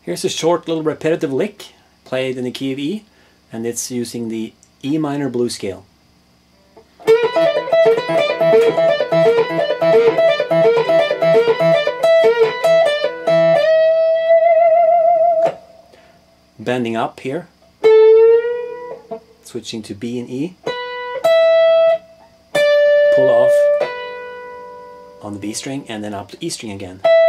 Here's a short little repetitive lick played in the key of E, and it's using the E minor blues scale. Bending up here, switching to B and E, pull off on the B string and then up to E string again.